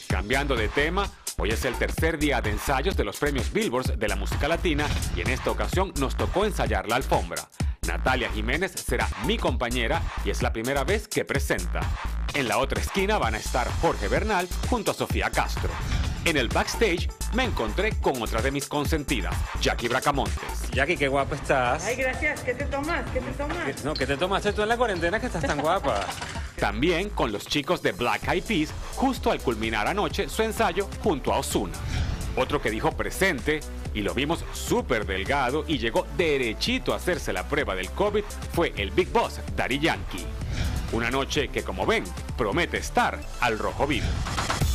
Cambiando de tema, hoy es el tercer día de ensayos de los premios Billboard de la música latina y en esta ocasión nos tocó ensayar la alfombra. Natalia Jiménez será mi compañera y es la primera vez que presenta. En la otra esquina van a estar Jorge Bernal junto a Sofía Castro. En el backstage me encontré con otra de mis consentidas, Jackie Bracamontes. Jackie, qué guapa estás. Ay, gracias. ¿Qué te tomas? ¿Qué te tomas? No, ¿qué te tomaste tú en la cuarentena que estás tan guapa? También con los chicos de Black Eyed Peas justo al culminar anoche su ensayo junto a Ozuna. Otro que dijo presente y lo vimos súper delgado y llegó derechito a hacerse la prueba del COVID fue el Big Boss Daddy Yankee. Una noche que, como ven, promete estar al rojo vivo.